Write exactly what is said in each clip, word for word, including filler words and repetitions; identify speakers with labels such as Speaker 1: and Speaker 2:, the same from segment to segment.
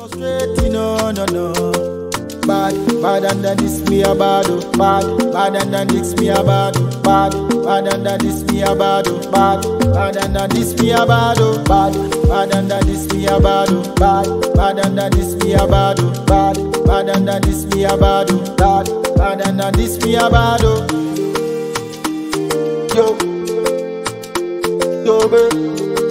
Speaker 1: So straight, you know, no, no. Bad, bad and then this me a bad, oh. Bad, bad and then this me a bad, oh. Bad, bad and then this me a bad, oh. Bad, bad and then this me a bad, oh. Bad, bad and then this me a bad, oh. Bad, bad and then this me a bad, oh. Bad, bad and then this me a bad, oh. Bad, bad and then this me a bad, oh. Yo, yo, babe.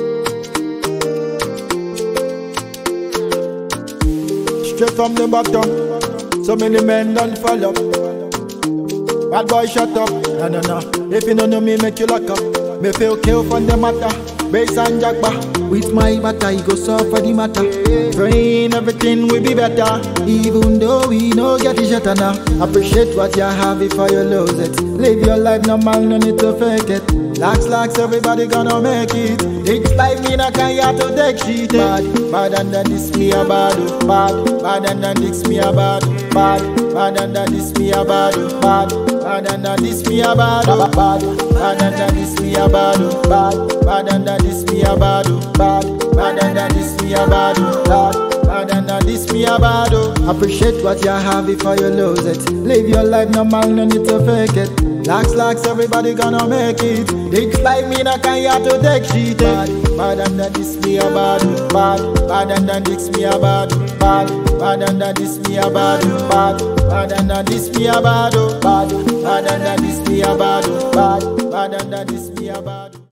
Speaker 1: Straight from the bottom, so many men don't follow. Bad boy shut up, no no no. If you don't know me, make you lock up. Me feel kill from the matter, bass and jackba. With my matter, you go solve for the matter. Praying everything will be better, even though we no get each other now. Appreciate what you have before you lose it. Live your life normal, no need to fake it. Lax, lax, everybody gonna make it. It's like me, I can't have to take shit. Bad, bad and then this me a bad, oh. Bad, bad and then this me a bad, oh. Bad, bad and then this me a bad, oh. Bad, bad and then this me a bad, oh. Bad, bad and then this me a bad, oh. Bad, bad and then this me a bad, oh. Bad, bad and then this me a bad, oh. Bad, bad and then this me a bad, oh. Appreciate what you have before you lose it. Live your life normal, no need to fake it. Lax, lax, everybody gonna make it. It's like me, I can't have to take shit. Bad, bad and then this me a bad, oh. Bad, bad and then this me a bad, oh. Bad, bad and then this me a bad, oh. Bad, bad and then this me a bad, oh. Bad, bad and then this me a bad, oh. Bad, bad and then this me a bad.